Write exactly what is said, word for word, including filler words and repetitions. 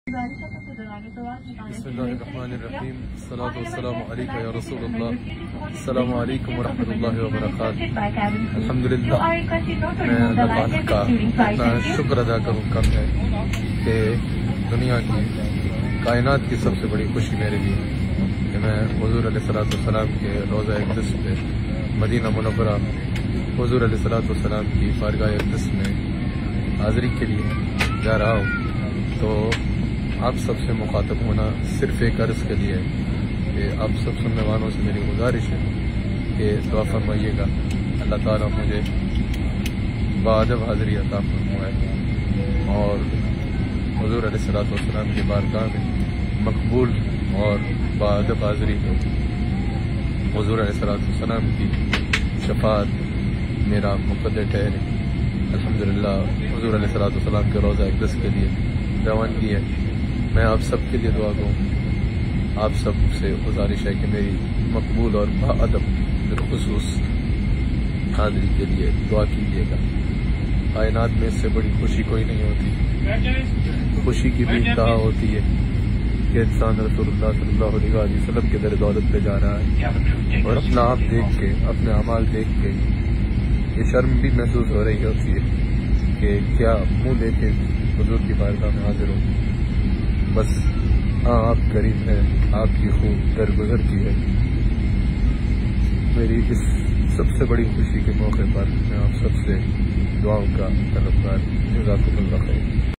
بسم اللہ الرحمن الرحیم الصلاۃ والسلام علیکم یا رسول اللہ. السلام علیکم ورحمۃ اللہ وبرکاتہ. الحمدللہ میں اللہ تعالیٰ کا اتنا شکر ادا کروں کم ہے کہ دنیا کی کائنات کی سب سے بڑی خوشی میرے لیے کہ میں حضور علیہ الصلوۃ والسلام کے روضہ اقدس پہ مدینہ منورہ حضور علیہ الصلوۃ والسلام کی بارگاہ اقدس میں حاضری کے لیے جا رہا ہوں. تو آپ سب سے مخاطب ہونا صرف ایک عرض کے لیے کہ آپ سب سننے والوں سے میری گزارش ہے کہ دعا فرمائیے گا اللہ تعالیٰ مجھے باادب حاضری عطا فرمائے اور حضور علیہ الصلوۃ والسلام کی بارگاہ میں مقبول اور باادب حاضری ہو. حضور علیہ الصلوۃ والسلام کی شفاعت میرا مقدر ٹھہرے. الحمدللہ حضور علیہ الصلوۃ والسلام کے روضہ اقدس کے لیے روانگی ہے. میں آپ سب کے لیے دعا کروں. آپ سب سے گزارش ہے کہ میری مقبول اور باادب بالخصوص حاضری کے لیے دعا کیجیے گا. کائنات میں اس سے بڑی خوشی کوئی نہیں ہوتی. خوشی کی بھی انتہا ہوتی ہے کہ انسان رسول اللہ صلی اللہ علیہ وسلم کے در دولت پہ جا رہا ہے اور اپنا آپ دیکھ کے اپنے اعمال دیکھ کے یہ شرم بھی محسوس ہو رہی ہوتی ہے کہ کیا منہ لے کے حضور کی بارگاہ میں حاضر ہو. بس ہاں آپ قریب ہیں, آپ کی خوب درگزر کی ہے. میری اس سب سے بڑی خوشی کے موقع پر میں آپ سب سے دعاؤں کا طلبگار. جزاکم اللہ خیر.